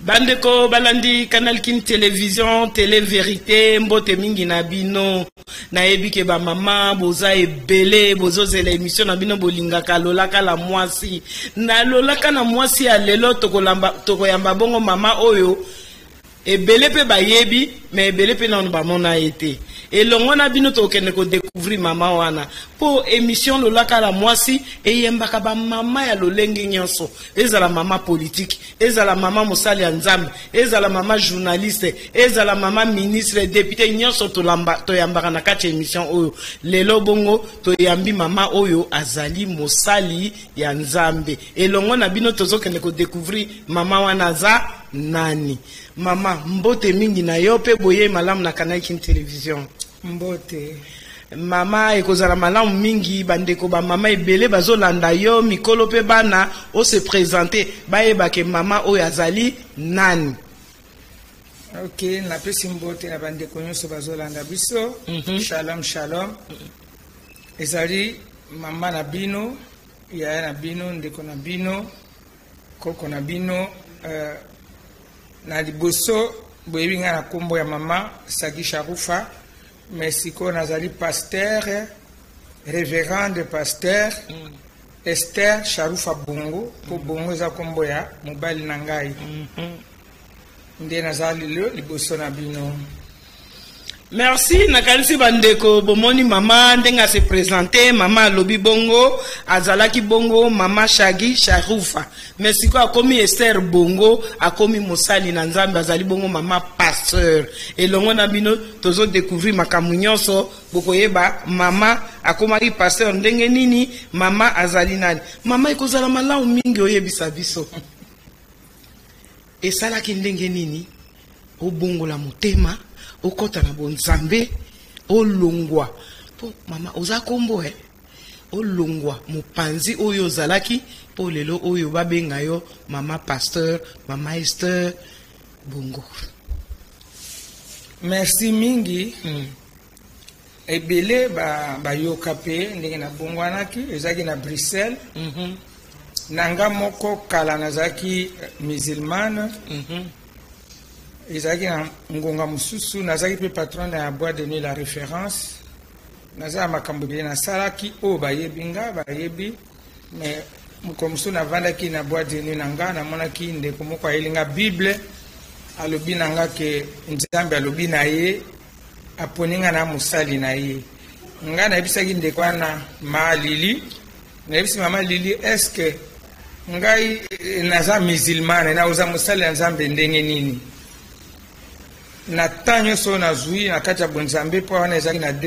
Bandeko balandi Canal King Télévision, Télé Vérité, mbote mingi na bino. Na ebike ba mama, boza ebele, bozo zela émission na bino bolingaka lolaka la mwasi. Na lolaka na mwasi ya lelo toko yamba bongo mama oyo. Ebele pe ba yebi, mais ebele pe na ba mona été. Et longo na bino tokende ko découvrir mama wana. Po émission lolaka la mwasi, e yembaka ba mama ya lolenge nyonso. Ezala mama politique, ezala mama mosali ya nzambe, ezala mama journaliste, ezala mama ministre, député nyonso to yambaka na kati émission oyo. Lelo bongo to yambi mama oyo azali mosali ya nzambe. Et longo na bino tozokende ko découvrir mama wana za nani. Mama mbote mingi na yo pe boye malamu na Canal King Télévision. Mbote. Mama ekozala malamu mingi bandeko ba mama ebele bazolanda yo mikolo pe bana o se présenter bayeba ke mama oyo azali nani. Ok, na pesi mbote na bandeko nyonso bazolanda biso. Shalom shalom. Ezali mama na bino, yaya na bino, ndeko na bino, koko na bino, na liboso boyebi nga na kombo ya mama Sagi Sharufa. Merci qu'on nazali pasteur, révérende pasteur Esther Sharufa Bongo, pour Bongo za kombo ya mobali na ngai. Nde nazali le liboso na bino. Merci nakanisi bandeko bomoni mama ndenga se présenter mama lobi bongo azalaki bongo mama Shagi Sharufa. Merci ko akomi Esther Bongo akomi mosali na nzambe azali bongo mama pasteur. Elongo na bino tozo découvrir makambo nyonso bokoyeba mama akomaki pasteur ndenge nini mama azali nani. Mama ekozala malamu mingi oyebisa biso. Esalaki ndenge nini obongola motema okota na bonzambe olongwa po mama oza kombo olongwa mopanzi oyo zalaki po lelo oyo babenga yo mama pasteur mama Esther Bongo. Merci mingi. Ebele ba yoka pe ndenge na bongo anaki ezaki na Bruxelles. Nanga moko kala nazaki musulmane. Ezaki na ngonga mususu nazaki pe patron na boîte de nuit la référence. Nazaki makambo bien na salaki o bayebi nga bayebi mais mukomusu na vandaki na boîte de nuit nanga na monaki ndeko moko ayelinga Bible alobi nanga ke nzambe alobi na ye aponinga na musali na ye. Nga na bisaki ndeko na malili na bisi mama Lili est-ce que ngai naza musulmane na uza musali ya nzambe ndenge nini? Na tanyo so na zui na kati ya bonzambe po wana ezaki na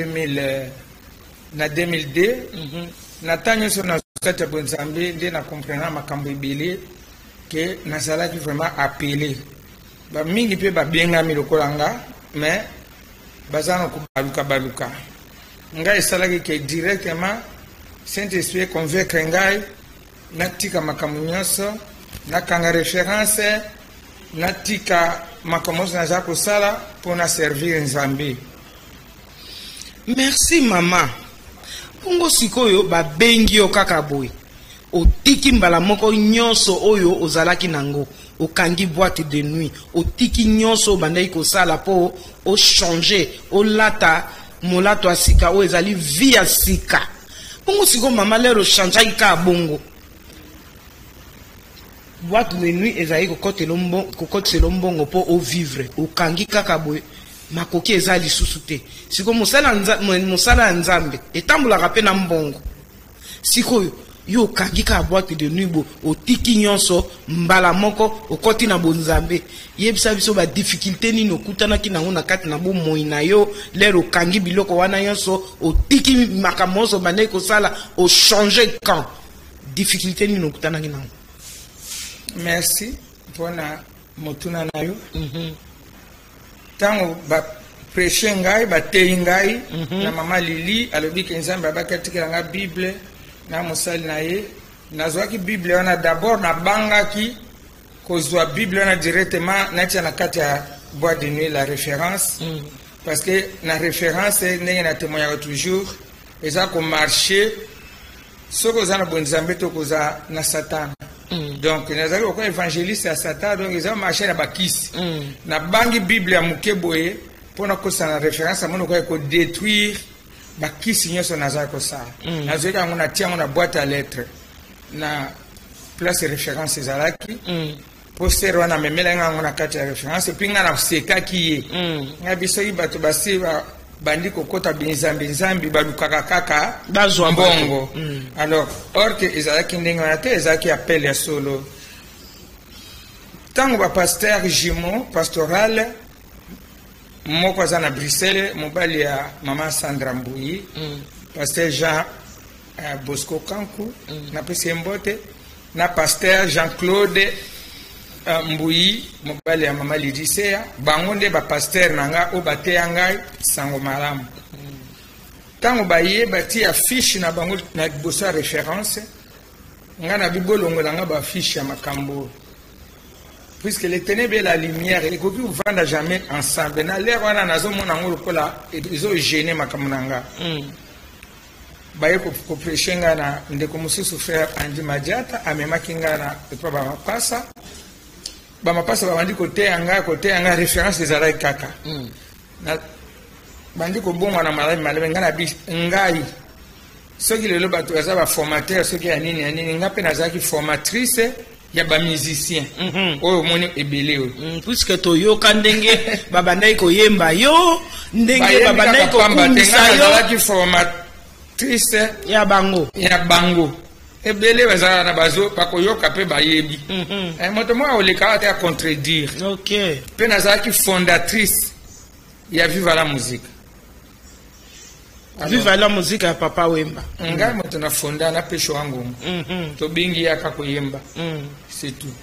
2002 na tanyo so na kati ya bonzambe nde na comprendre makambo ebele ke nazalaki vraiment appelé ba mingi pe ba bengami lokola nga mais bazana ko baluka ngai esalaki ke directement Saint-Esprit convaincre ngai natika makambo nyonso nakanga référence natika makomoso na zako sala pour na servir nzambe. Merci mama. Bongo sikoyo ba bengi yo kaka boy. Otiki mbala moko nyonso oyo ozalaki nango. Okangi boîte de nuit. Otiki nyonso bandai ko sala po o changer, o lata molato asika o ezali via sika. Bongo siko mama lero changer ka bongo. Boîte de nuit ezali kokote lombongo po o vivre o kangi kaka boy makoki ezali susute siko musala nzambe etambula pe na mbongo siko yo kangi ka boîte de nuit bo otiki nyonso mbala moko okoti na bonzambe yebisa biso ba difficulté ni nokutana ki nango na kati na bo moina yo lero kangi biloko wana nyonso otiki makamoso bande ko sala o changer camp difficulté ni nokutana ki nango. Merci pour na motuna na yo. Tango ba prêcher ngai ba teyi ngai na mama Lili alobi ke nzambe abakatikela nga Bible na mosali na ye nazwaki Bible wana d'abord na bangaki kozwa Bible wana directement na tia na kati ya boîte de nuit la référence parce que na référence ndenge na témoignage toujours eza ko marcher soko za na bonzambe to koza na Satan Donc nazali ko évangéliste à Satan, donc ils ont marché na bakisi na bangi Bible ya mukeboye pona ko sana référence amono ko détruire bakisi nyoso nazali ko ça nazali ka ngona tia ngona boîte à lettres na place référence ezalaki poster wana memela ngona kati ya référence pinga na seka kiye ngabiso ibato basi bandi kokota binzambi balukaka kaka bazwa mbongo alors or que ezalaki ndenge wana te ezalaki appel ya solo tango pasteur Jimo pastoral moko aza na Bruxelles mobali ya mama Sandra Mbuyi pasteur Jean Bosco Kanku na pesi mbote na pasteur Jean-Claude Mbuyi mobali ya mama Lidisea bango nde ba pasteur nanga o bateya ngai sango malamu tango baye bati affiche na bango na boso référence nga na bibolongo nanga ba affiche ya makambo puisque les ténèbres et la lumière et koki vanda jamais ensemble na l'air wana nazo mona ngolo kola ezo gêner makambo nanga baye ko prêcher nga na ndeko mususu frère Andi Madiata amemaki nga na epa ba mapasa bandi côté anga référence ezalaki kaka na bandi kobongwa na malamu nga na ngai soki lelo bato baza baformateur soki ya nini nga mpe nazalaki formatrice ya bamusicien oyo omoni ebele oyo puisque toyoka ndenge babandaki koyemba yo ndenge babandaki kokumisa yo nazalaki formatrice ya bango ebele bazala na bazo bakoyoka mpe bayebi moto moko aoleka ate ya contredire mpe nazalaki fondatrice ya Viva la Musique. Viva la Musique ya Papa Wemba ngai moto na fonda na pesho wangu tobingi yaka koyemba c'est tout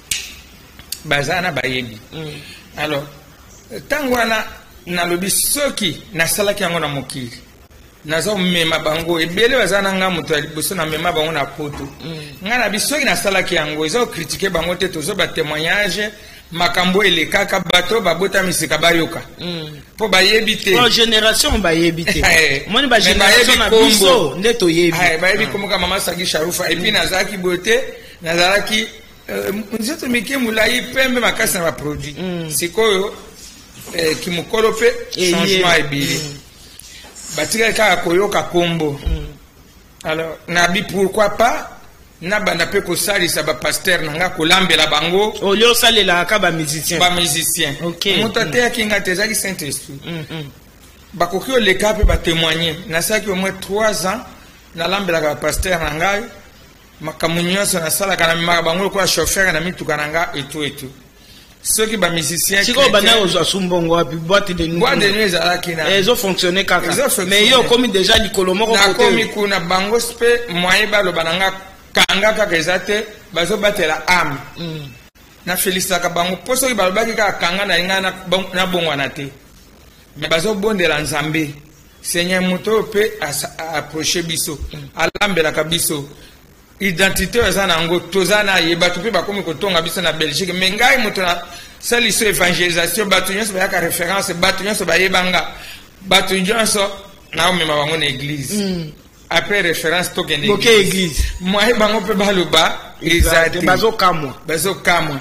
bazala na bayebi alors ntango wana nalobi soki nasalaki yango na mokili nazo mema bango ebele bazana nga muto aliboso na mema bango na poto nga na bisoki na salaki yango ezo critiquer bango te tozo ba témoignage makambo elekaka bato babota misika bayoka po bayebi te po génération bayebi te moni ba génération na biso nde to yebi bayebi komoka mama Sagi Sharufa et puis nazaki bote nazalaki nzeto mike mulai pembe makasi na ba produit sikoyo kimukolo pe changement ebili batika kaka koyoka kombo alors nabi pourquoi pas na banda pe ko salisa ba pasteur nanga kolambela bango olio salela ka ba musicien motate ya kinga tezaki Saint Esprit bakoki le cap ba témoigner na saki au moins 3 ans na lambela ka pasteur nanga makamunyoso na sala kana maka bango ko chauffeur na mituka nanga et tout soki ba musicien siko bana ozwa sumbongo wapi boîte de nuit ezalaki na ezo fonctionner kaka mais yo komi déjà likolo moko côté na komi kuna bango spe moyen baloba nanga kanga kaka ezate bazo batela âme na félicitaka bango po soki balobaki kaka kanga na inga na bongwa na te mais bazo bondela Nzambe Seigneur moto pe approcher biso alambelaka biso identité ezana ngo tozana yeba tupe bakomi kotonga biso na Belgique mais ngai moto na saliso évangélisation batu nyonso bayaka référence batu nyonso bayebanga batu nyonso na omema bango na église après référence tokende église moi bango pe baloba ezate bazokamwa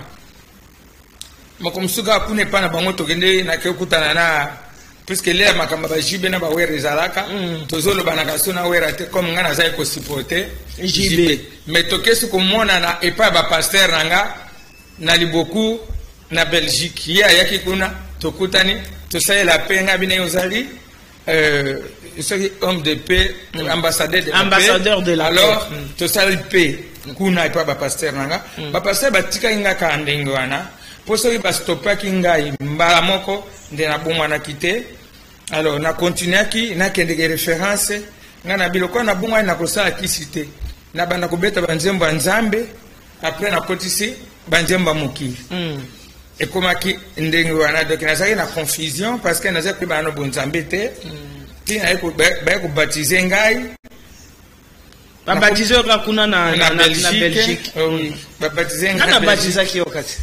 mokomsuka kune pana bango tokende na kekutana na puisque l'air makamba ba jibe na ba wera ezalaka tozolo banaka sona wera te comme ngana za ko supporter jibe mais tokesu ko mona na epa ba pasteur nanga na liboku na Belgique ya yaki kuna tokutani tosaye la penga bina yozali homme de paix ambassadeur de la alors tosali paix kuna epa ba pasteur nanga ba pasteur batika inga ka ndenge wana poso ba stopaki ngai mbala moko nde na bomwa na kite alors na continuaki na kende référence ngana biloko na bomwa na kosala kisite na bana kobeta banzembo ya Nzambe après na kotisi banzembo mokili ekomaki ndenge wana donc nazaki na confusion parce que nazaki pe bana bonzambe te tina eko ba ko baptiser ngai ba baptiser ka kuna na Belgique oui ba baptiser ngai na baptiser ki okati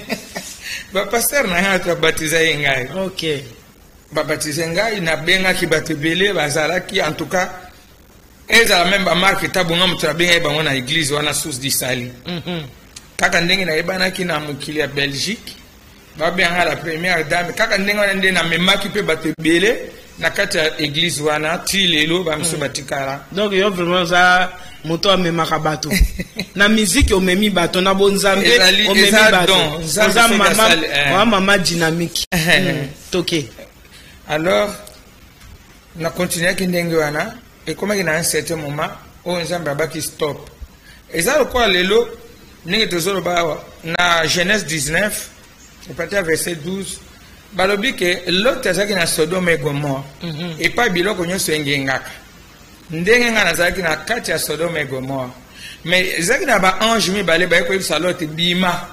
ba pasteur na ha to baptiser ngai OK ba baptiser ngai na benga ki batebele bazalaki en tout cas ezala même bamarke tabonga moto abengai bango na église wana source du sali kaka ndenge nayebanaki na mokili ya Belgique babenga la première dame kaka ndenge wana nde namemaki mpe bato ebele na kati ya église wana ti lelo bamiso batikala. Donc yo vraiment za moto amemaka bato na musique omemi bato na bonzambe omemi bato za mama dynamique toke. Alors na continuer ki ndenge wana et comme il y a un certain moment où on a qui stop et ça quoi lelo ndenge tozolo ba na Genèse 19 c'est parti à verset 12 balobi que l'autre azaki na Sodome et Gomorrhe et pas biloko nyonso engengaka ndenge nga nazaki na kati ya Sodome et Gomorrhe mais ezaki na ba ange mibale ba ko salote bima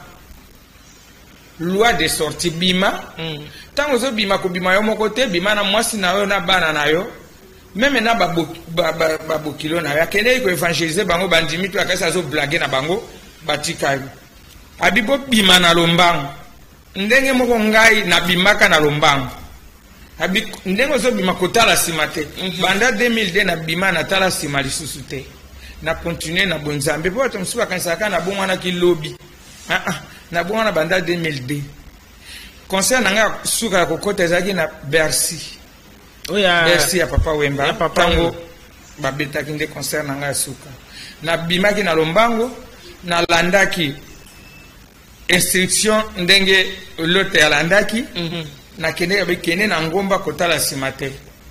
loi de sortie bima tango zo bima ko bima yo moko te bima na mwasi na yo na bana na yo même na babokilo na yo akende ko évangéliser bango bandimi to akasa zo blaguer na bango batika abibo bima na lombango ndenge moko ngai na bimaka na lombango abi ndenge zo bima kotala sima te banda 2002 na bima na tala sima lisusu te na continuer na bonzambe po to msuba kansaka na bongo na kilobi na bongo na banda 2002 concert nanga suka kokota ezaki na Bercy. Bercy ya papa Wemba tango babetaki nde concert nanga suka na bimaki na lombango na landaki instruction ndenge lote ya landaki na kene na ngomba kotala simate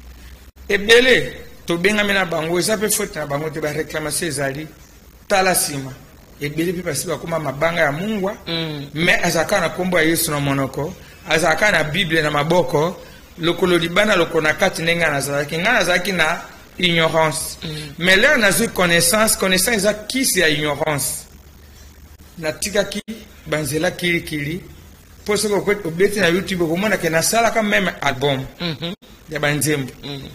ebele to benga mina bango eza pe faute na bango te ba réclamation ezali tala sima ebele pe pasi bakoma mabanga ya mungwa mais azaka na kombo ya Yesu na monoko azaka na Bible na maboko lokolo libana lokona kati nenga nazalaki nga nazalaki na ignorance mais là nazo connaissance eza kisi ya ignorance natikaki banzela kili po soko ko obeti na YouTube ko mona ke na sala ka même album ya banzembo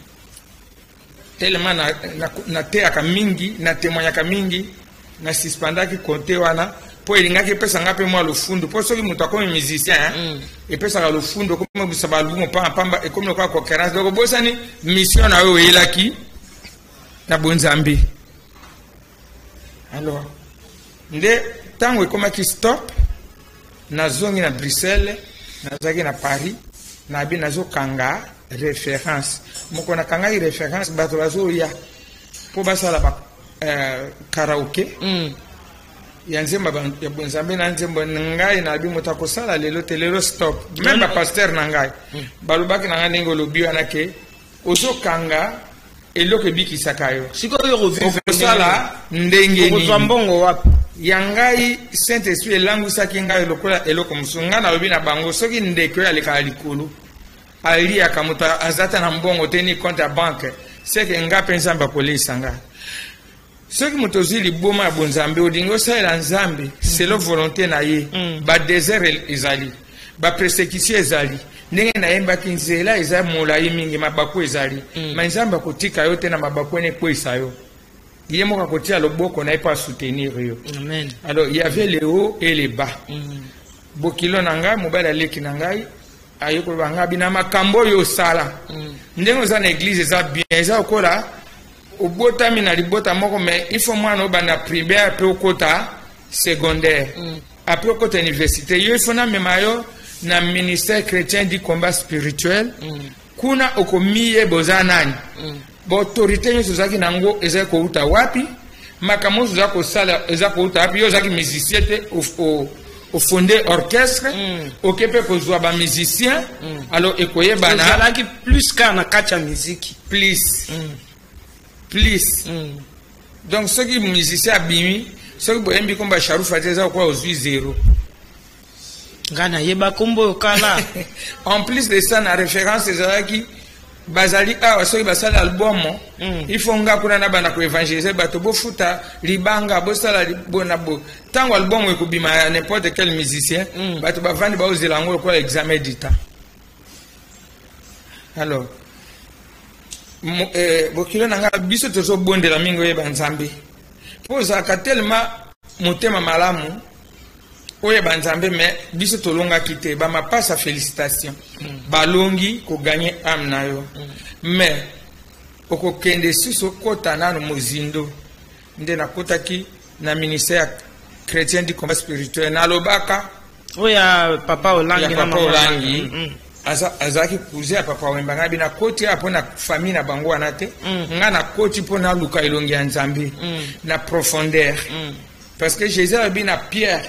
tellement na teaka mingi na témoignaka mingi na suspendaki konte wana po elingaki pesa ngape mwa lofundo po soki muto akomi musicien et pesa ka lofundo ko busaba album pamba et comme kwa concurrence donc bosani mission na yo elaki na bonzambi. Alors nde tango ekomaki stop nazongi na Bruxelles nazaki na Paris na bi nazokanga référence moko na kanga référence bato bazoya po basala ba karaoke ya nzemba ya bonzambe na nzembo ngai na bi motako sala lelo telero stop même ba pasteur na ngai balobaki na ngai ndenge lobi wana ke ozokanga eloko bikisaka yo sikoyo revive sala ndenge ni mbongo wapi yangai Saint-Esprit elangwisaki ngai lokola eloko musunga na lobi na bango soki ndeko ya leka likulu ali akamuta azata na mbongo teni compte ya banque seke nga pensa mba kolisa nga soki mutozi liboma ya bonzambe odingo saela nzambe c'est la volonté na ye ba désert ezali ba persécution ezali ndenge na yembaki nzela eza molai mingi mabako ezali ma nzambe akotika yo te na mabako ene kwesa yo il y a mon côté à l'oboko n'a pas soutenir yo. Amen. Alors il y avait les hauts et les bas. Bokilo nanga mobile leki nangai ayoko banga bina makambo yo sala. Ndengo za na église za bien za okola obota mina libota moko mais il faut moi no bana primaire pe okota secondaire. Après okota université yo il faut na memayo na ministère chrétien du combat spirituel. Kuna okomiye bozanani. Autorité nyonso zaki nango eza ko uta wapi makambo za ko sala eza ko uta wapi yo zaki musicien te au fondé orchestre okepe ko zwa ba musicien alors ekoyeba na zalaki plus ka na kacha musique plus donc ceux qui musicien abimi ceux qui boyembi komba Sharufa te za ko ozwi 0 ngana yeba kombo kala en plus de ça na référence ezalaki bazali awa soki basala album il faut nga kuna na bana ko évangéliser bato bo futa libanga bo sala bona bo tango album ekobima n'importe quel musicien bato bavandi ba ozela ngo ko examen d'etat. Alors bokilo nanga biso tozo bondela mingo ye banzambe poza ka tellement motema malamu oye banzambe mais biso tolonga kite ba ma passe félicitation balongi ko gagner âme na yo mais okokende susu kota nanu mozindo nde nakotaki na ministère chrétien du combat spirituel na lobaka oya papa Olangi na papa Olangi azaki cousin ya papa Wemba ngabi na koti apo na famille na bango wana te nga na koti po na luka elongi ya Nzambe na profondeur parce que Jésus a dit na Pierre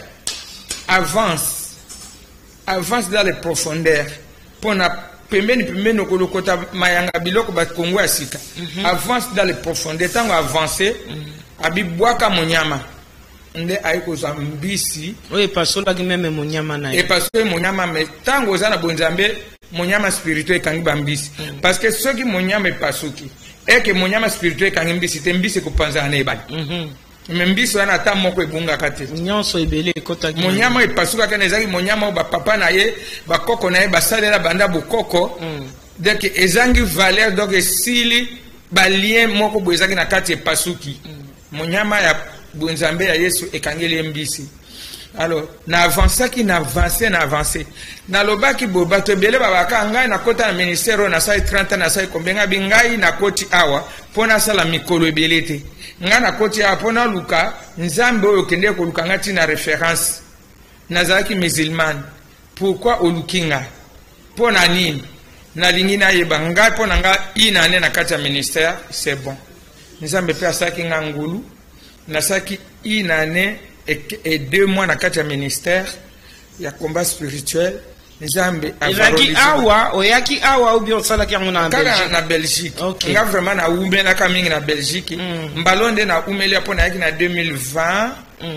avance dans les profondeurs pour na pembeni okolokota mayanga biloko bakongo ya sika avance dans les profondeurs tango avancer abibwaka monyama nde ayikozwa mbisi oye pasolaki meme monyama na ye parce que monyama me tango oza na bonzambe monyama spirituel ekangi bambisi parce que soki monyama epasuki eke monyama spirituel ekangi mbisi te mbisi ekopanzana na ebali me mbisi wana ata moko ebungaka te nyonso ebele ekotaki monyama epasukaka na ezalaki monyama oyo bapapa na ye bakoko na ye basalela banda bokoko donc ezangi valeur donc esili balien moko boye ezalaki na kati epasuki monyama ya bonzambe ya Yesu ekangeli mbisi alors na avancaki na avancer na lobaki bo bato ebele babaka ngai na kota na ministère na sai 30 na sai kombenga bingai na koti awa pona sala mikolo ebele te nga na koti awa pona luka Nzambe oyo kende ko luka ngati na référence nazalaki musulman pourquoi olukinga pona nini na lingi na yeba ngai pona nga ina ne na kati ya ministère c'est bon Nzambe pe asaki nga ngulu nasaki une année et 2 mois na kati ya ministère ya combat spirituel Nzambe avalorisé awa oyaki awa ou bien salaki yango na Belgique na Belgique nga vraiment na umela ka mingi na Belgique mbalonde na umela pona yaki na 2020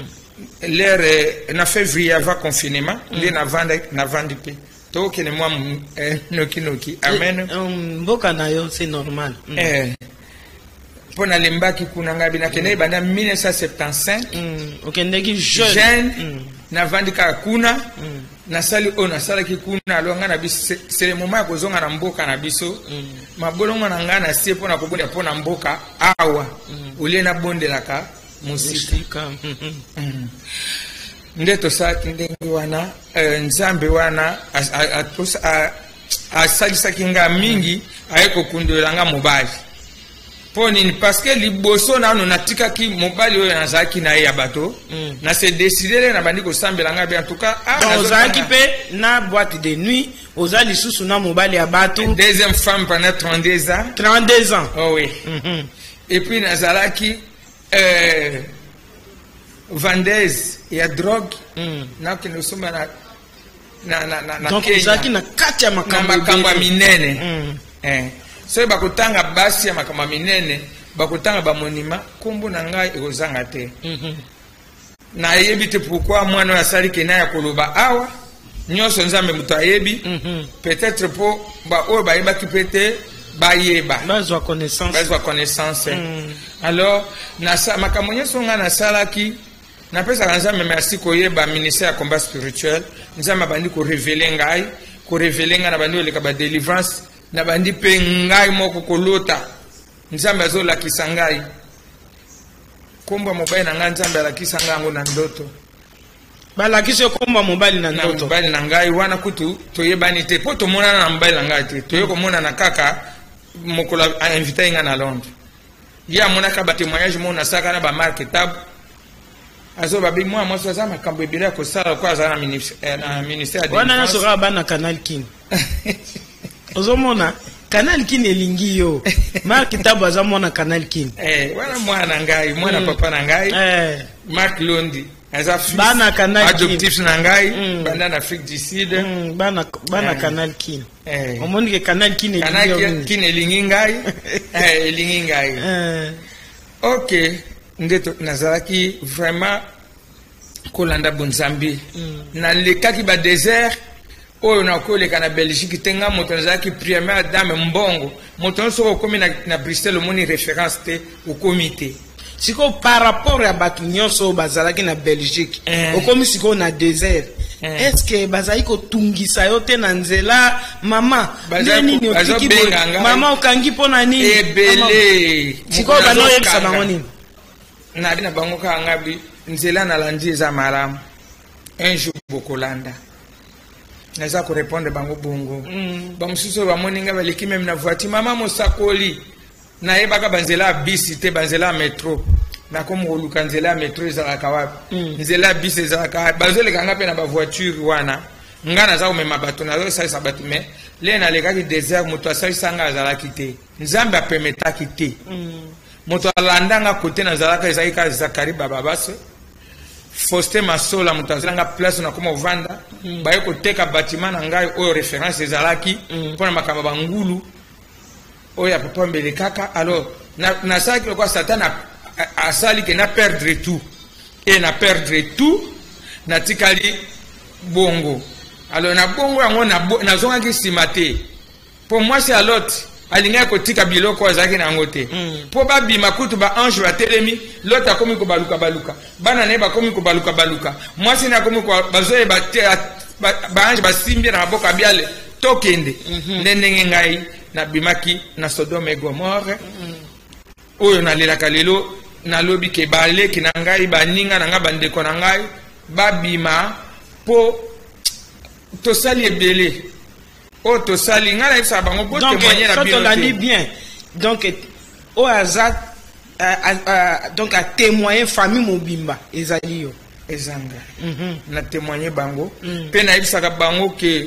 l'air na février avant confinement nde na vandi pe to kene moi noki amen mboka na yo c'est normal pour na lembaki kuna ngabi na kene banda 1975 okendeki jeune na vandika kuna na sali ona sala ki kuna alonga na biso c'est le moment ya kozonga na mboka na biso mabolongo na ngana na sie pona kobonda pona mboka awa ole na bondelaka musika ndeto sa ndenge wana Nzambe wana asalisaki nga mingi ayeko kundolanga mobali Ponini parce que liboso na no natika ki mobali oyo nazaki na ya bato na se décider na bandi ko sambela nga en tout cas ozaki pe na boîte de nuit ozali susu na mobali ya bato deuxième femme pendant 32 ans oh oui et puis nazalaki vendeuse ya drogue na kino soma na donc ozaki na kati ya makambo minene so bakotanga basi ya makama minene bakotanga ba monima kombo na ngai ekozanga te na yebi te pourquoi mwana ya sali kena ya koloba awa nyonso Nzambe muto ayebi peut-être po ba oyo ba yeba ki pete ba yeba bazwa connaissance alors na sa makamo nyonso nga na salaki na pesa Nzambe merci koyeba ministère ya combat spirituel Nzambe bandi ko révéler ngai na bandi oleka ba délivrance na bandi pe ngai moko kolota Nzambe azolakisa ngai komba mobali na ngai Nzambe alakisa ngai na ndoto balakisa komba mobali na ndoto mobali na ngai wana kutu toyebani te po tomona na mobali na ngai te toyekomona na kaka mokolo invité nga na Londres ya monaka ba témoignage mona saka na ba marque tab azo babi moi so za makambo ebele ko sala kwa za na ministère de wana na sora bana Canal King ozomona Canal King elingi yo Mark Tabu azamona Canal King wana mwana ngai mwana papa na ngai Mark Londi aza bana Canal King adoptif na ngai bana na Afrique du Sud bana Canal King omoni ke Canal King elingi ngai elingi ngai OK ndeto nazalaki vraiment kolanda bonzambi na lekaki ba désert oyo na koleka na Belgique tenga moto nazaki première dame mbongo moto so komi na Bruxelles moni référence te au comité siko par rapport à batu nyonso bazalaki na Belgique okomi siko na désert est-ce que bazali ko tungisa yo te na nzela mama nini otiki mama okangi pona nini ebele siko bano yebisa bango nini na bina bango ka ngabi nzela na landi eza malamu un jour bokolanda naza ko répondre bango bongo ba mususu ba moninga baleki même na voiture mama mosakoli na yebaka banzela bisi te banzela metro na comme koluka nzela metro ezalaka wapi nzela bisi ezalaka wapi bazoleka nga mpe na bavoiture wana nga naza komema bato nazosalisa bato me le nalekaki désert moto asalisa nga azalaki te nzambe apermetaki te moto alandanga kote nazalaka ezalaki kaka Zakari Bababase Faustin Masola moto azalanga place nakoma ovanda baye koteka batima na ngai oyo référence ezalaki mpona makambo bangulu oyo ya papa mbele kaka alors nasalaki lokwa Satan asali ke na perdre tout et na perdre tout natikali bongo alors na bongo yango nazongaki nsima te po mwasi ya Lot alingaki kotika biloko azalaki na yango te mpo babima kutu baange batelemi Lot akomi kobaluka bana na ye bakomi kobaluka mwasi na akomi bazoyeba te baange basimbi na maboko ya biale tokende nde ndenge ngai nabimaki na Sodome et Gomorre oyo nalelaka lelo nalobi ke baleki na ngai baninga na ngai bandeko na ngai babima po tosali ebele o tosali nga na yebisa bango po témoigner na bino te bien donc au hasard donc a témoigner famille mobimba ezali yo ezanga na témoigner bango pe na yebisaka bango ke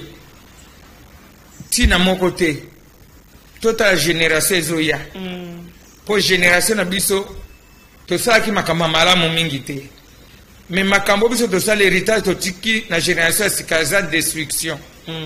tina moko te tota génération ezoya po génération na biso tosalaki makambo malamu mingi te mais makambo biso tosala héritage totiki na génération sikaza destruction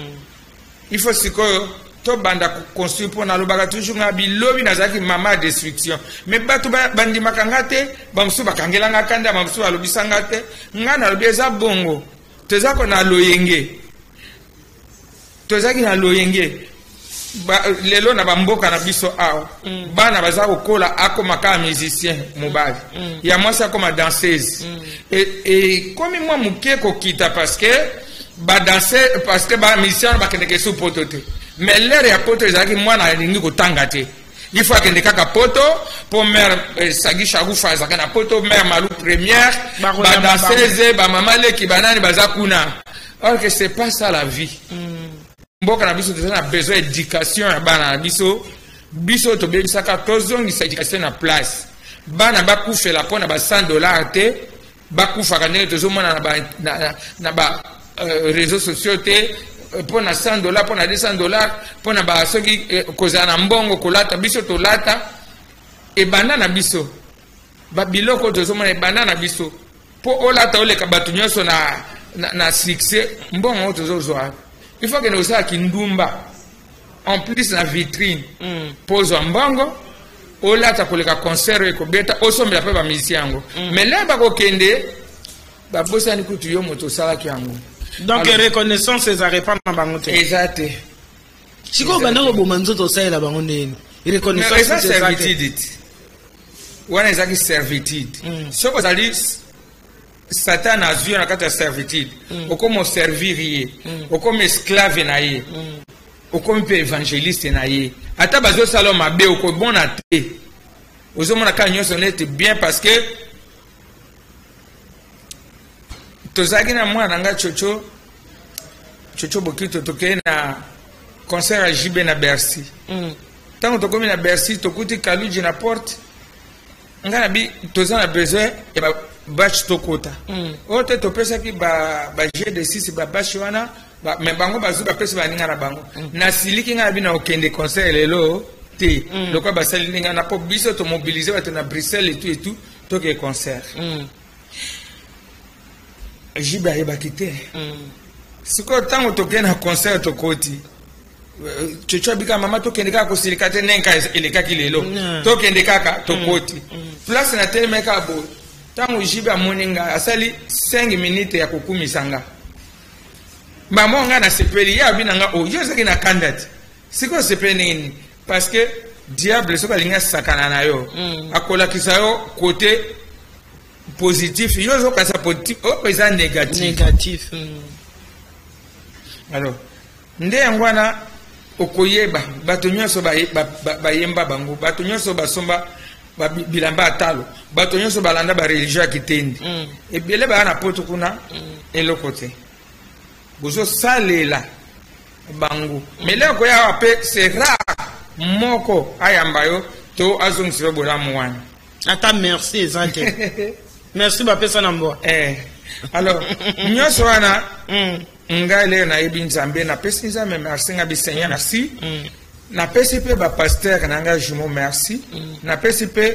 il faut sikoyo tobanda construire mpo nalobaka toujours nga bilobi nazalaki mama ya destruction mais bato bandimaka nga te bamosusu bakangelanga kanda bamosusu balobisanga te nga nalobi eza bongo tozako na loyenge tozalaki na loyenge lelo na bamboka na biso awa bana baza kokola akomaka musicien mobali ya mwasi akoma danseuse et komi mwa moke kokita parce que badanse parce que bamusicien bakendeke su poto te mais lere ya poto ezalaki mwana alingi kotanga te il faut akende kaka poto po mare Sagi Sharufa azalaka na poto mare Malou première badanseuse bamama leki banani baza kuna or que c'est pas ça la vie mboka na biso toza na besoin éducation ya bana na biso tobebisaka tozongisa éducation na place bana bakufela mpo na $100 te bakufaka ndenge tozomona na ba réseaux sociaux te mpo na $100 mpo na $200 mpo na basoki kozala na mbongo kolata biso tolata ebanda na biso babiloko tozomona ebanda na biso mpo olata oleka bato nyonso na succès mbongo oyo tozozwa il faut que nous ayons ndumba en plus la vitrine pose en mbongo ola ta koleka concert e kobeta osombela pe ba musicien yango mais là ba kokende ba bosa ni kutu yo moto sala ki yango donc reconnaissance ez arepa na bango te exact siko banda ko bomanzo to saela bango neni reconnaissance ez servitude wana ezaki servitude soko zali Satan a vu na kati ya servitude okomo servir ye okomo esclave na ye okomo mpe évangéliste na ye ata bazosala mabe okobona te ozomona kaka nyonso neti bien parce que tozalaki na mwana na nga Chocho Bokito tokei na concert ya JB na Bercy ntango tokomi na Bercy tokuti Kaluji na porte nga na bi toza na besoin ya batch tokota oyo te topesaki baje de 6 babashi wana me bango bazwi bapesi baninga na bango nasiliki nga na bino okende concert lelo te lokwa basali ndenge na po biso tomobilize bato na Bruxelles et tout toke concert jibe ayebaki te sikoyo ntango tokende na concert tokoti Chocho abika mama tokende kaka kosilika te nenka elekaki lelo tokende kaka tokoti place na telemeka bo tango jibe amoni nga asali 5 minutes ya kokumisa nga mama nga na sepeli ya bina nga oyo zaki na kandati siko sepeli nini parce que diable soka linga sakana na yo akolakisa yo côté positif yo zo kasa positif o pesa négatif alors nde yangwana okoyeba bato nyonso bayemba bango bato nyonso basomba bilamba atalo bato nyonso balanda ba religion ya kitendi ebele baya na poto kuna eloko te bozosalela bango mais leo koya ape c'est rare moko ayamba yo to azong siro bolamu wana. Ata merci ezante. Merci ba pesa na mboa. Alors nyoso wana nga le na yebi nzambe na pesi nzambe merci nga bi Seigneur merci. Na pesi pe ba pasteur na nga jumeau merci. Na pesi pe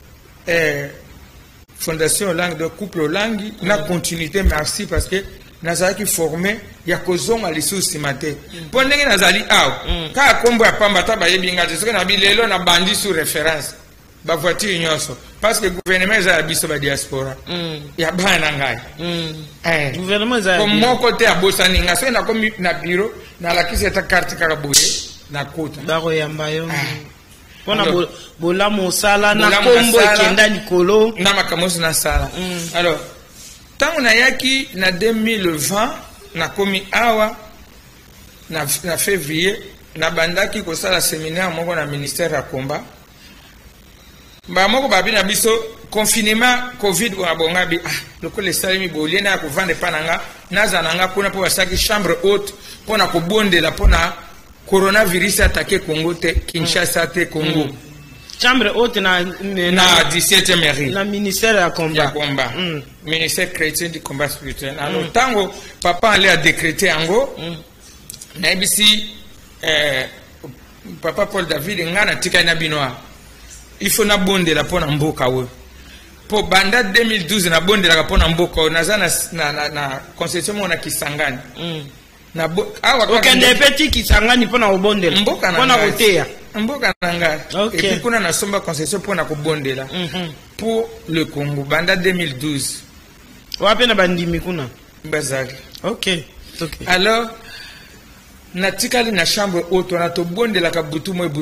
fondation langue de couple langue na continuité merci parce que nazali formé ya kozonga lisusi mate. Po ndenge nazali aw ka kombo ya pamba ta ba yebi nga te na bi lelo na bandi sous référence. Ba voiture nyoso parce que gouvernement za biso ba diaspora ya bana ngai gouvernement za comme mon côté a bosani nga so na komi na bureau na la kisi ta carte kaka boye na kota baro yamba yo pona bola mosala na kombo kenda likolo na makamosi na sala. Alors tango na yaki na 2020 na komi awa na février na bandaki ko sala séminaire moko na ministère ya combat. Ba moko babi na biso confinement covid ko abonga bi lokole salimi bolie na ko vande pananga naza nanga kuna po basaki chambre haute pona ko bondela pona coronavirus attaqué Congo te Kinshasa te Congo. Chambre haute na 17e mairie na ministère ya combat. Ministère chrétien du combat spirituel. Alors tango papa allait a décréter ango na bisi papa Paul David ngana tika na binoa. Il faut na bonde la pona mboka we. Po banda 2012 na bonde la pona mboka naza na concession mona Kisangani. Na awa okende petit Kisangani pona obondela. Mboka na pona kotea. Mboka nanga. Et puis kuna na somba concession pona kobondela. Pour le Congo banda 2012. Wapi na bandimi kuna? Bazali. OK. Alors na tikali na chambre haute na to bondela ka butu mo.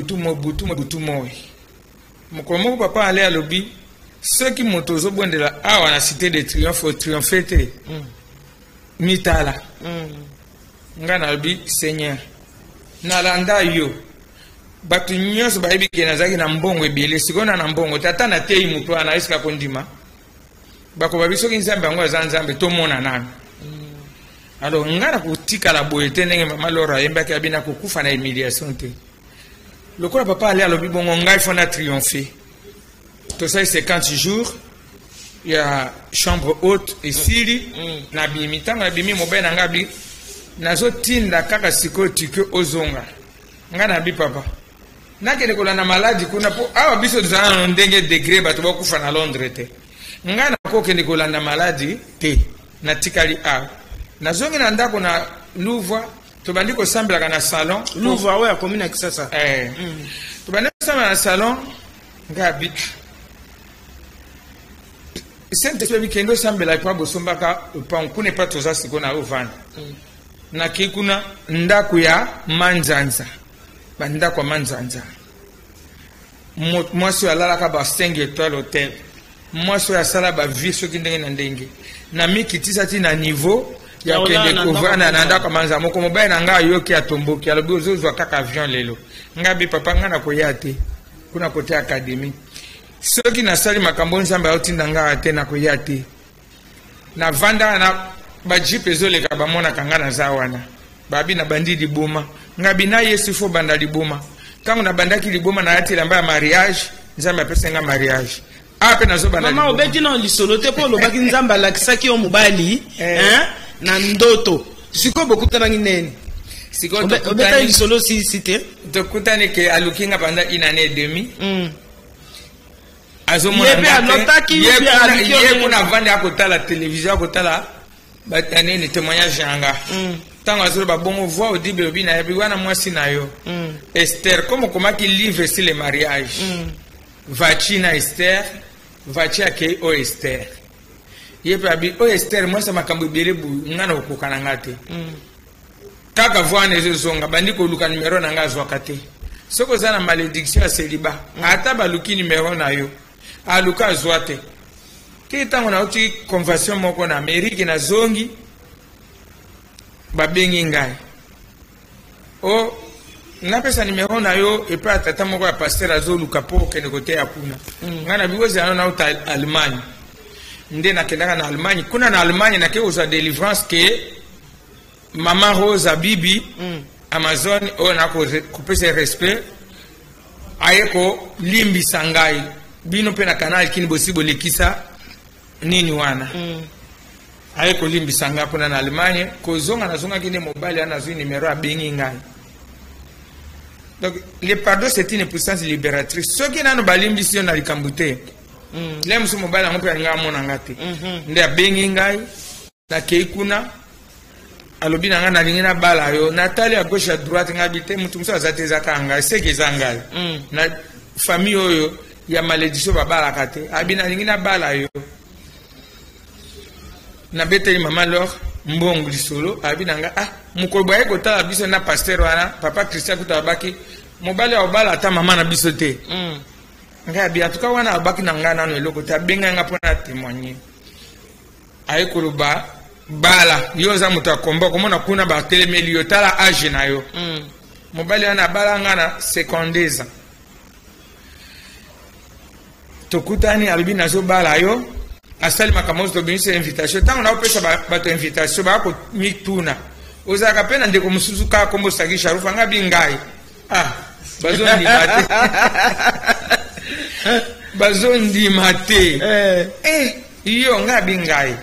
Mon papa allait à l'obbi. Ceux qui m'ont tous de la awa na cité de triomphe au triomphete. Mitala. Ngana albi Seigneur. Nalanda yo. Batu nyos ba ebi ke nazaki na mbongo ebele sikona na mbongo tata na tei muto ana iska kondima. Bako babiso ki nzambe ngo nzambe to mona nana. Alors ngana kutika la boyete ndenge mama Laura yemba ke abina kukufa na humiliation te. Le quoi papa allait à l'obbi bon ngai fona triompher. Tout ça c'est 50 jours. Il y a chambre haute et siri na bimita na bimi mobile na ngabi nazo tinda kaka siko tike ozonga. Ngana bi papa. Na kene ko na maladie kuna po awa biso zana ndenge degré bato bakufa na Londres te. Ngana ko kene ko na maladie te na tikali a. Nazongi na ndako na Louvre. Tobandi ko sambela na salon Louvre wa commune Kisasa. Tobandi sambela na salon ngabi. Sente so bikendo sambela kwa bosombaka pa nkune pa toza sikona ovana. Na kikuna ndako ya manzanza. Banda kwa manzanza. Moi so alala ka ba 5 étoiles hôtel. Moi so ya sala ba vie so kindenge na ndenge. Na mikitisa ti na niveau ya kende kovana na ndako manza moko mobile na nga yoki atomboki alobi ozozwa kaka avion lelo ngabi papa nga na koya te kuna kote académie soki na sali makambo nzambe autinda nga te na koya te na vanda na ba jeep ezoleka bamona kanga na zawana babi na bandi liboma ngabi na Yesu fo banda liboma tangu na bandaki liboma na yati lamba ya mariage nzambe apesa nga mariage ape nazo banda mama obeki na lisolo te po lobaki nzambe alakisaki yo mobali na ndoto siko bokutana nginene siko obeta lisolo si te tokutane ke alukinga panda une année et demie azomona ye kuna vande akotala télévision akotala batane ni témoignage yanga tango azolo babongo voix audible bina yebi wana mwasi na yo Esther comme komaki livre sur le mariage vachi na Esther vachi ake o Esther yepe abi o Esther moi ça makambo bele bu ngana okokana ngate kaka voix nezo zonga bandi ko luka numéro na nga zwa kate soko za na malédiction ya célibat ata baluki numéro na yo aluka zwate kitango na uti conversion moko na Amerique na zongi babengi ngai o napesa numéro na yo et pas tata moko ya pasteur azoluka po kene kote ya kuna ngana biwozi ana uta Allemagne nde nakendaka na Allemagne kuna na Allemagne nake uza délivrance ke mama Rosa Bibi Amazon o na ko kupesa respect ayeko limbisa ngai bino pe na canal kini bosibo lekisa nini wana ayeko limbisa ngai pona na Allemagne kozonga nazonga kini mobali ana zwi numéro abengi ngai. Donc le pardon c'est une puissance libératrice. Ce qui nanu balimbisi yo na likambo te lem su mobali ngo pe nga mona ngate nde abengi ngai na keikuna alobi na nga na lingi na bala yo natali à gauche à droite nga bite mutu muso azate zaka ngai seke zangai na famille oyo ya malédiction babala kate abina lingi na bala yo na beteli mama lor mbongo lisolo abina nga mukolo baye kotala biso na pasteur wana papa Christian kutabaki mobali ya obala ata mama na biso te nga bi atuka wana abaki na nga nano eloko ta benga nga pona témoigner aye koloba bala yo za mutu akomba komona kuna ba telemeli yo tala age na yo mobali wana bala nga na secondeza tokutani albi nazo bala yo asali makamozo to binisa invitation tango na opesa bato invitation ba ko mituna ozaka pena ndeko mususu ka kombo sagi sharufa nga bingai bazondi mate bazondi mate iyo nga bingai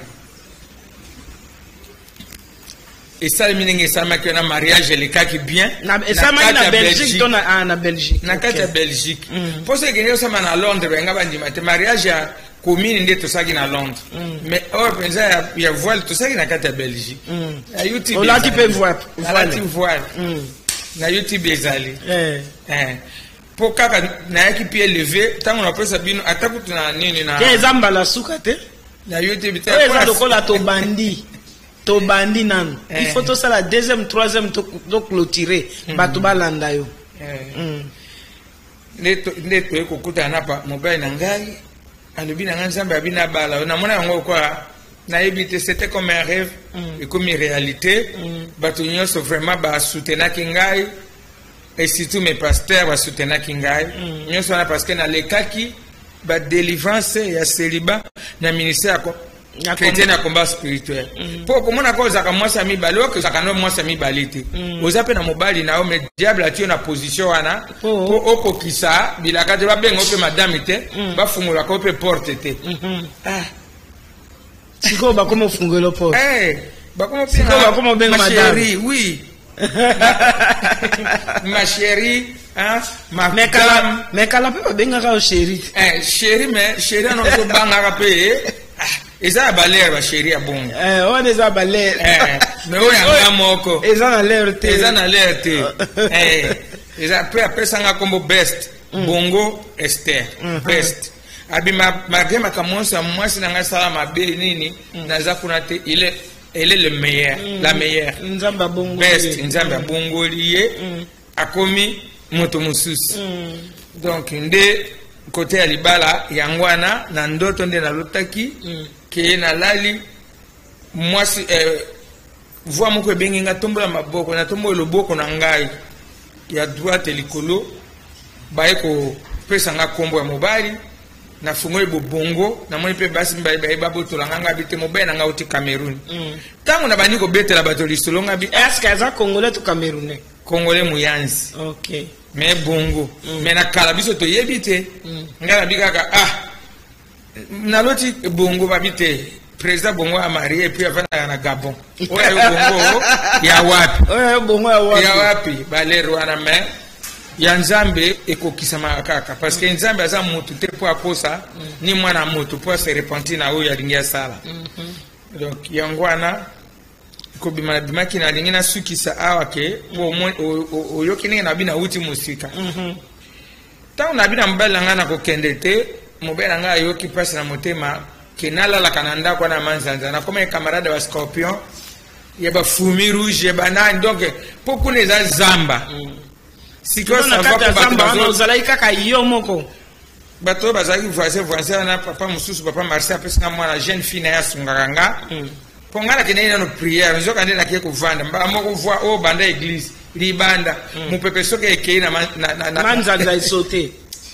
et ça minenge sama que na mariage le cas qui bien na sama na Belgique na Belgique na kata Belgique pour ce que sama na Londres nga bandi mate mariage ya commune nde to saki na Londres mais or penza ya voile to saki na kata Belgique ya YouTube on l'a qui peut voir voile na YouTube ezali pour kaka na yaki pied levé tango na pesa bino atakutu na nini na ke zamba la sukate na YouTube te eza lokola to bandi to bandi nan il faut to ça la deuxième troisième to clôturer bato balanda yo neto ekokuta na pa mobile na ngai alobi na nzambe abina bala na mona yango kwa na ebité c'était comme un rêve et comme une réalité bato nyonso vraiment ba soutenir ngai et surtout mes pasteurs ba soutenir ngai nyonso na parce que na lekaki ba délivrance ya célibat na ministère chrétien na combat spirituel pour komona ko zaka mwasa mibali oke zaka no mwasa mibali te ozape na mobali na o me diable atio na position wana po okokisa bilaka te babenga ope madame te bafungula ko ope porte te siko bakomo fungula porte bakomo benga madame chérie oui ma chérie mais kala pe babenga ka chérie chérie no so banga pe eza baler ba chérie ya bongo on eza baler mais on yanga moko eza na l'air te eza pe apesa nga kombo best bongo Esther best abima magema kamonsa mwasi na nga sala mabe nini naza kuna te elle est le meilleur la meilleure nzamba bongo best nzamba bongo lié akomi moto mususu donc nde côté ya libala yangwana na ndoto nde na lotaki ke na lali mwasi voix moko ebengi nga tombola maboko na tombola loboko na ngai ya droite likolo baye ko pesa nga kombo ya mobali na fungo ebobongo na moni pe basi mbaye babotola nga bite mobile na nga uti Cameroun tango na bandi ko betela bato lisolo nga bi est-ce que aza congolais to camerounais congolais muyanzi OK mais bongo mais na kala biso to yebite ngala bikaka na loti bongo babite président bongo a marié et puis avana na Gabon oyo bongo ya wapi bongo ya wapi balero wana mais ya nzambe ekokisama kaka parce que nzambe aza mutu te po akosa ni mwana mutu po se repentir na oyo alingia sala donc yangwana ko bimaki na lingi na sukisa awa ke oyoki ndenge na bina uti musika tango na bina mbala nga na kokende te mobela nga ayoki mpasi na motema ke nalalaka na ndako wana manzanza nakoma camarade wa Scorpion ya bafumi rouge ya banani donc po kuna eza zamba sikoyo ozalaki kaka yo moko bato bazalaki voisin wana papa mosusu papa Marcel apesanga mwana jeune fille na ye asungaka nga po nga nakende nano priere nzoka nde nakie kovanda mbala moko voi oyo banda église libanda mopepe soki ekei na manzanza esote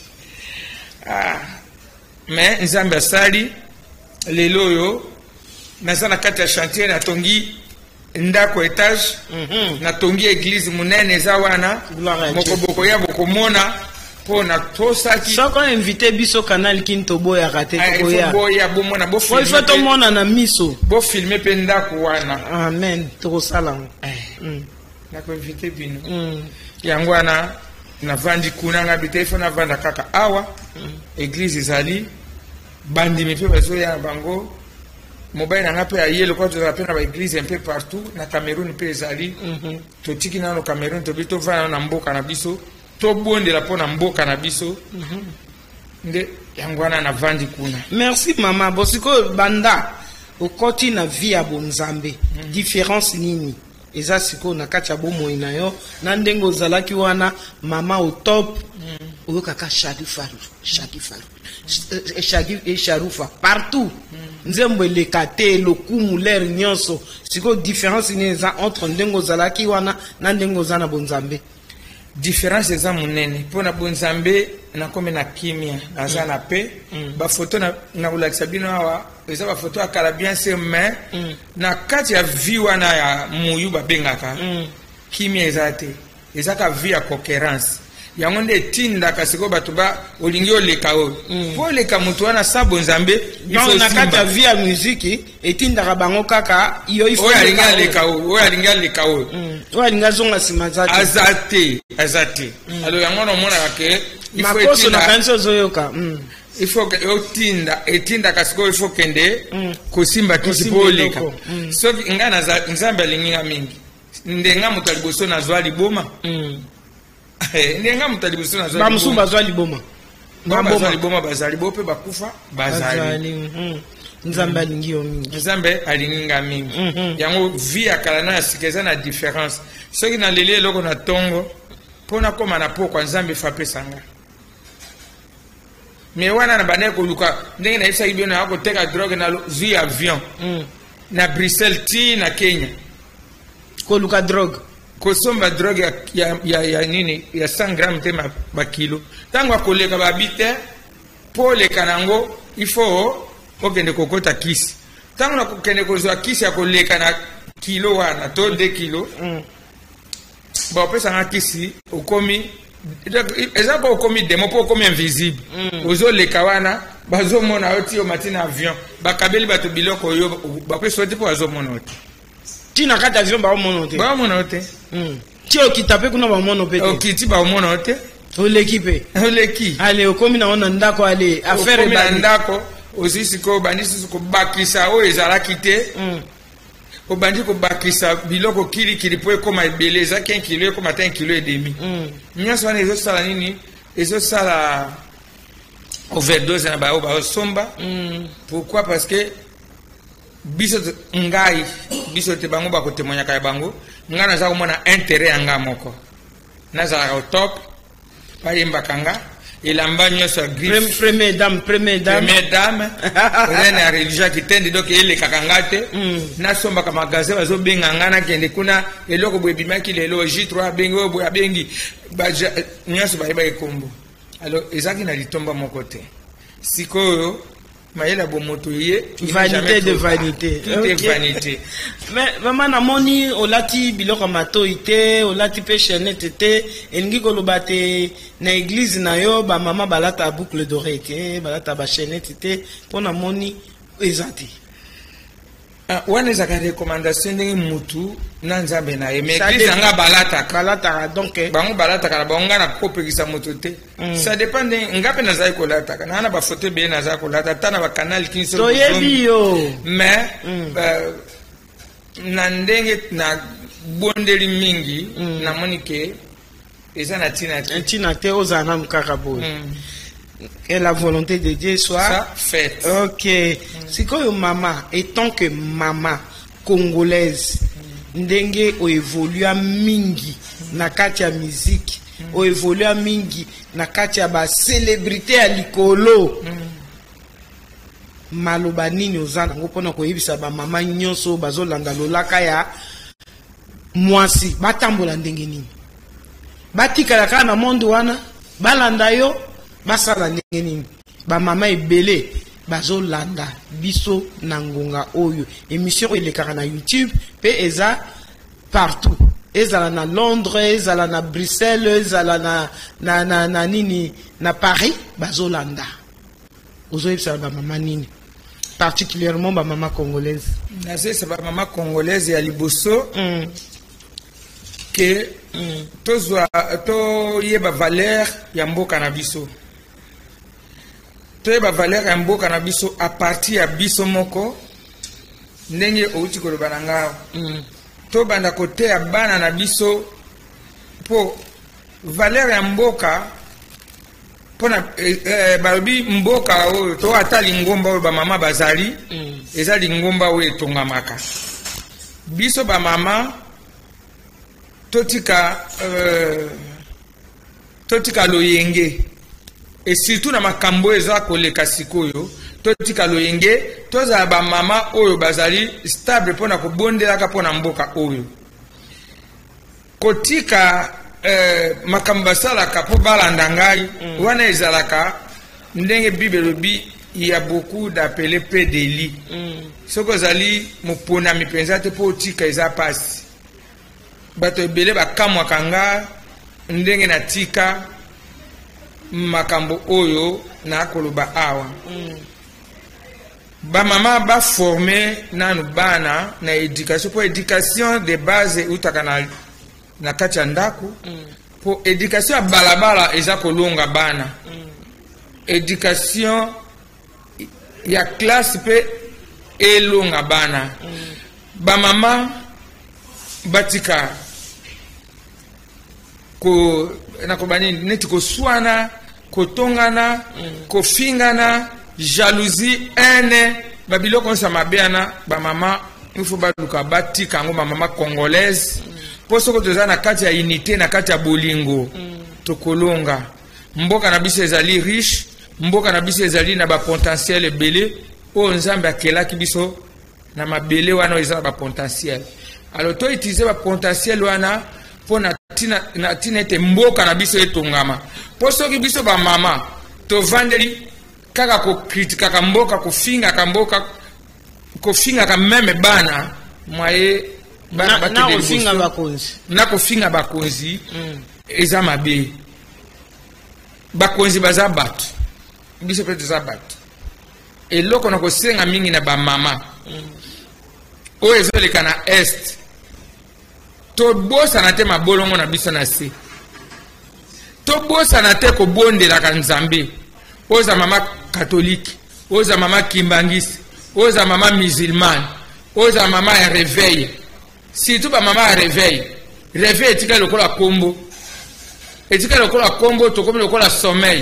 mais nzambe asali lelo oyo naza na kati ya chantier natongi ndako etage natongi église monene eza wana mokoboko ya bokomona pona tosaki soko invité biso canal Kinto boya raté ko ya boya bomona bo filmer il faut to mona na miso bo filmer pe ndako wana amen to sala na ko invité bino yango wana na vandi kuna ngabite ifo na vanda kaka awa église ezali bandi me pe bazo ya bango mobile na pe ayelo ko to rapena ba église un peu partout na Cameroun pe ezali to tiki na no Cameroun to bito vana na mboka na biso to bondela pona mboka na biso nde yango wana na vandi kuna. Merci mama bosiko banda okoti na vie ya bonzambe différence nini eza siko na kati ya bomoi na yo na ndengo zalaki wana mama au top oyokaka sharufa partout nzembo eleka te lokumu lere nyonso siko différence nini eza entre ndengo zalaki wana na ndengo za na bonzambe. Différence eza munene pona bonzambe na kome na kimia aza na pe ba photo na ulakisa bino awa eza ba photo akala bien sur main na kati ya vie wana ya muyu babengaka kimia eza te eza ka vie ya concurrence yango nde tinda kasiko bato ba olingi oleka o po leka mutu wana sa bonzambe ifo na kati ya vie ya muziki etindaka bango kaka yo ifo oyalinga leka o oyalinga leka o oyalinga zonga sima zate azate alors yango no mona ke ifo makoso na kanso zoyoka il faut que etinda kasiko il faut kende kosimba kisi po leka so ngana nzambe alinga mingi ndenga mutu aliboso na zwali boma ndenga mutalibuso na ba musumba zwali boma bazali boma bazali bope bakufa bazali nzambe alingi yo mingi nzambe alinga mingi yango vie akala na sikeza na différence soki na lele loko na tongo pona koma na poko nzambe fape sanga mais wana na bane ko luka ndenge na isa ibyo na ako teka drogue na vie avion na Bruxelles ti na Kenya ko luka drogue kosomba drogue ya nini ya 100 grammes te ba kilo tango akoleka ba bite po leka nango il faut okende kokota kisi tango na kokende kozwa kisi akoleka na kilo wana to 2 kilo ba opesa na kisi okomi eza ko okomi demo po okomi invisible ozo leka wana bazo mona oti o matin avion bakabeli bato biloko yo bakweso te po azo mona oti tina kata avion ba mono te ba mono te ti okitape kuna ba mono pe okiti ba mono te oleki pe oleki ale okomi na ona ndako ale affaire ba ndako osisi ko bandisi ko bakisa o ezalaki te obandi ko bakisa biloko kili po ekoma ebeleza 15 kilo ekoma 10 kilo et demi nyonso wana ezosala nini ezosala overdose na bao somba pourquoi parce que biso ngai biso te bango bako témoignaka ya bango nga naza komona intérêt ya nga moko nazalaka au top bayembaka nga elamba nyonso ya griffe première dame ozana ya religion kitende donc elekaka nga te nasombaka magasin bazobenga nga nakende kuna eloko boye ebimaki lelo J3 abengi oyo boye abengi nyonso bayeba ekombo alors ezalaki na litomba moko te sikoyo mayela bomoto ye vanité de vanité tout est vanité mais vraiment namoni olati biloko matoi te olati pe chaînette te elingi koloba te na église na yo ba mama balata boucle d'oreille te balata ba chaînette te po namoni eza te wana ezaka recommandation ndenge mutu na nzambe na ye mais église nanga balataka donc bango balataka na bango nga na kopekisa moto te ça dépend ndenge nga mpe nazali kolataka na ba photo beye nazali kolata ata na bacanal kinso toyebi yo mais na ndenge na bondeli mingi namoni ke eza na ntina te ozala na mokaka boye que la volonté de Dieu soit faite. Ok. Sikoyo mama, étant que maman congolaise, ndenge o évolue mingi na kati ya musique, o évolue mingi na kati ya ba célébrité ya likolo. Maloba nini ozana ngo pona ko yebisa ba mama nyonso bazolanda lolaka ya mwasi batambola ndenge nini. Batikala kana na monde wana balanda yo basala ndenge nini ba mama ebele bazolanda biso na ngonga oyo émission elekaka na YouTube pe eza partout ezala na Londres, ezala na Bruxelles, ezala na nini na Paris, bazolanda. Ozoyebisa ba mama nini? Particulièrement ba mama congolaise. C'est ba mama congolaise ya liboso que tozwa to yeba valeur ya mboka na biso. To yeba valeur ya mboka na biso a partir ya biso moko ndenge outi koloba na ngao. To banda kote ya bana na biso po valeur ya mboka pona babi mboka oyo to atali ngomba oyo ba mama bazali ezali ngomba oyo etongamaka biso ba mama totika loyenge et surtout na makambo eza koleka sikoyo totika loyenge toza ba mama oyo bazali stable pona kobondelaka pona mboka oyo kotika makambo basalaka po balanda ngai wana ezalaka ndenge Bible lobi il y a beaucoup d'appelés pédéli soko ozali moponami mpenza te po otika eza pasi bato ebele bakamwaka nga ndenge natika makambo oyo na koloba awa bamama baforme nanu bana na éducation po éducation de base utaka na kati ya ndako po éducation ya balabala eza kolonga bana éducation ya classe pe elonga bana bamama batika ko nakobani neti koswana kotongana kofingana jalousie haine babiloko nsa mabeana bamama ifo baluka batika ngo bamama congolaise po soko toza na kati ya unité na kati ya bolingo tokolonga mboka na biso ezali riche mboka na biso ezali na bapotentiel ebele oyo nzambe akelaki biso na mabele wana eza na bapotentiel alors to utilize bapotentiel wana mpo na tina ete mboka na biso etongama po soki biso bamama tovandeli kaka kokritikaka mboka kofingaka mboka kofingaka meme bana mwaye na kofinga bakonzi eza mabe bakonzi baza bato biso mpe toza bato eloko na kosenga mingi na bamama oyo ezoleka na este tobosana te mabolongo na biso na se tobosana te kobondelaka nzambe oza mama katolike oza mama kimbangisi oza mama musulmane oza mama ya réveil surtout bamama ya réveil etika lokola kombo etika lokola kombo tokomi lokola sommeil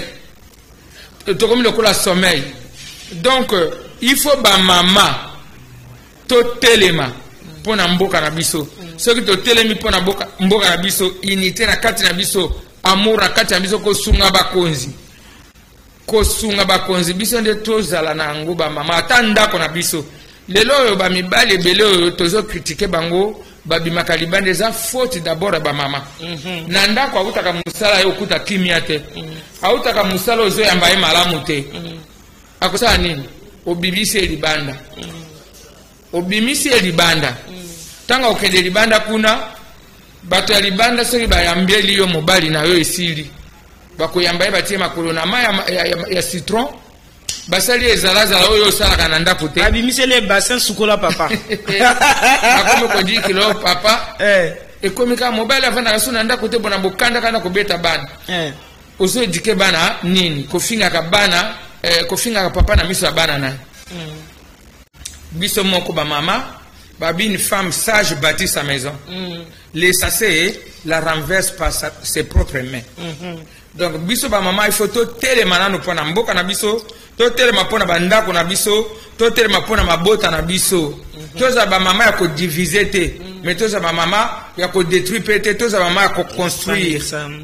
donc il faut bamama totelema mpona mboka na biso soki totelemi mpona mboka na biso unité na kati na biso amour na kati na biso kosunga bakonzi biso nde tozala na yango bamama ata ndako na biso lelo oyo bamibali ebele oyo tozokritike bango babimaka libanda eza faute d'abord ya bamama na ndako autaka mosala ye okuta kimia te autaka mosala ozoyamba ye malamu te akosala nini obimisi ye libanda obimisi ye libanda ntango okende libanda kuna bato ya libanda soki bayambieli yo mobali na yo esili bakoyamba ye batie makolo na mai ya citron basali ezalazala oyo osalaka na ndako te abimisele bassin sukola papa akomi kodikilo papa ekomi kaka mobali avandaka so na ndako te bona bokandaka na kobeta bana ozoedike bana nini kofingaka bana kofingaka papa na miso ya bana naye biso moko bamama babi une femme sage bâtit sa maison l'essacé la renverse par ses propres mains donc biso bamama il faut totelema nanu mpona mboka na biso totelema mpona bandako na biso totelema mpona mabota na biso toza bamama ya kodivise te mais toza bamama ya kodétruire pe te toza bamama ya koconstruire.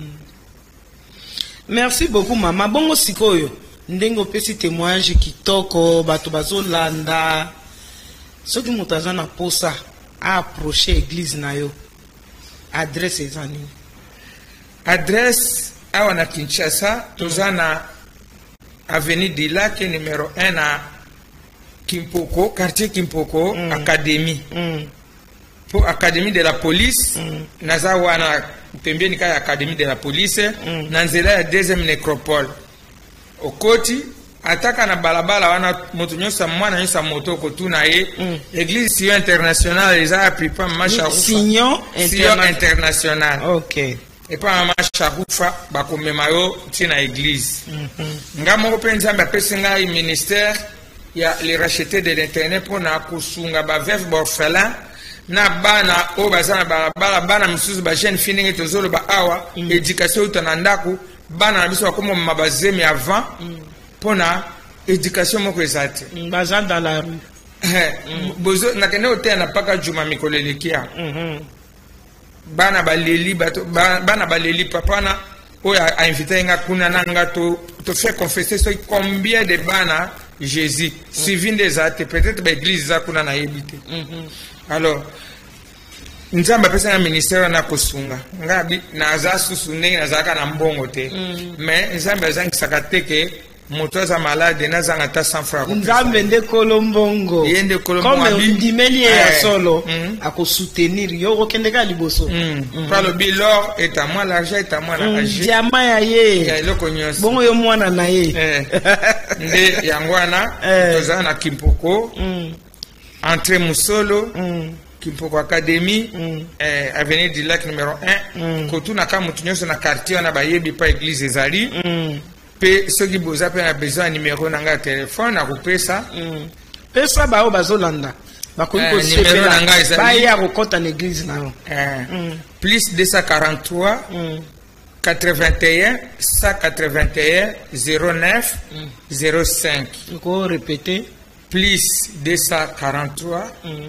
Merci beaucoup mama. Bongo sikoyo ndenge opesi témoignage kitoko bato bazolanda soki moto aza na posa approcher église na yo adresse eza nini? Adresse awa na Kinshasa toza na avenue du Lac numéro 1 à Kimpoko, quartier Kimpoko, académie. pour Académie de la Police, naza wana pembeni ka Académie de la Police, na nzela ya deuxième nécropole. Okoti ataka na balabala wana moto nyosa mwana nyosa moto kotuna ye Église Sion International eza apipa macha Sion International. OK. Et pas macha rufa bakomema yo tina église. Nga moko pe nzambe apesenga i ministère ya les racheter de l'internet pour na kusunga ba veuve orphelin na bana o bazana balabala bana misusu ba jeune fini tozolo ba awa éducation utanandaku bana na biso bakoma mabazemi avant pona éducation moko ezate bazan dans la rue bozo nakene hotel na paka juma mikolelekia bana baleli bato bana baleli papa na o a invité nga kuna nanga to faire confesser combien de bana Jésus suivi des athées peut-être ba église za kuna na yebite alors nzamba pesa na ministère na kosunga ngabi na za susu ndenge na zaka na mbongo te mais nzamba zangi sakateke moto za malade na zanga ta 100 francs nzambe nde kolombongo yende kolombongo comme ndimeli ya solo ako soutenir yo okende ka liboso par le bilor est à moi l'argent est à moi l'argent diamant ya ye ya loko nyos bongo yo mwana na ye nde yangwana toza na Kimpoko entrée Musolo Kimpoko Académie avenue du Lac numéro 1 kotuna ka mutu nyos na quartier na bayebi pa église ezali pe soki boza pe na besoin numéro nanga téléphone na kopesa pesa bao bazolanda bakoki kosepela baya kokota na église na plus 243 81 181 09 05 ko répéter plus 243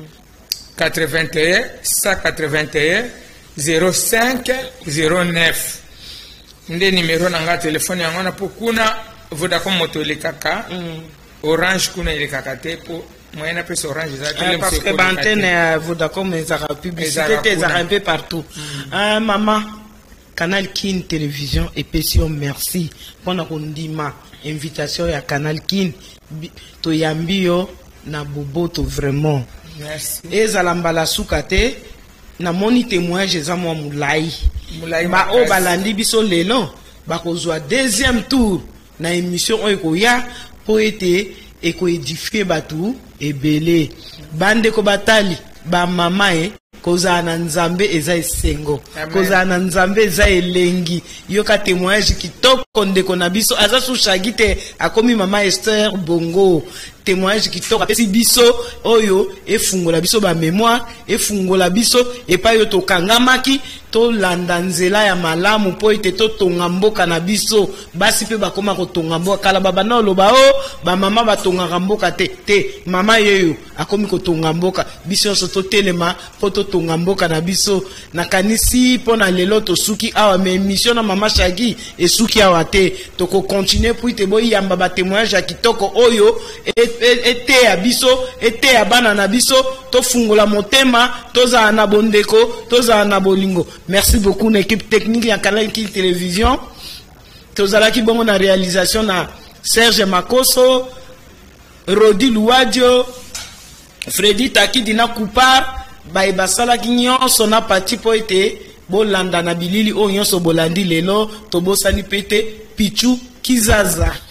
81 181 05 09 nde numéro nanga téléphone yango na pokuna Vodacom moto le kaka Orange kuna ile kaka te po moyena pesa Orange za tele parce que bantene ya Vodacom ezaka publicité ezaka un peu partout maman Canal Kin télévision et Pession merci pona kondima invitation ya Canal Kin to yambio na boboto vraiment merci ezala mbala suka te na moni témoignage eza mwa mulai ba o balandi biso lelo bakozwa deuxième tour na émission oyo koya po ete ekoédifier batu ebele bande ko batali ba mama kozala na nzambe eza esengo kozala na nzambe eza elengi yoka témoignage kitoko ndeko na biso aza sushagi te akomi mama Esther Bongo témoignage kitoko apesi biso oyo efungola biso ba mémoire efungola biso epai yo tokangamaki tolanda nzela ya malamu po ete totonga mboka na biso basi pe bakoma kotonga mboka kala babana oloba o bamama batongaka mboka te mama yeyo akomi kotonga mboka biso nyonso totelema po totonga mboka na biso nakanisi mpo na lelo tosuki awa me émission na mama Shagi esuki awa te tokokontinue po ete boyamba batémoignage ya kitoko oyo ete ya biso ete ya bana na biso tofungola motema tozala na bondeko tozala na bolingo. Merci beaucoup l'équipe technique ya Canal Kin télévision tozalaki bongo na réalisation na Serge Makoso Rodi Luadio Freddy Takidi na Kupar baye basalaki nyonso na pati po ete bolanda na bilili oyo nyonso bolandi lelo tobosani pete Pichu Kizaza.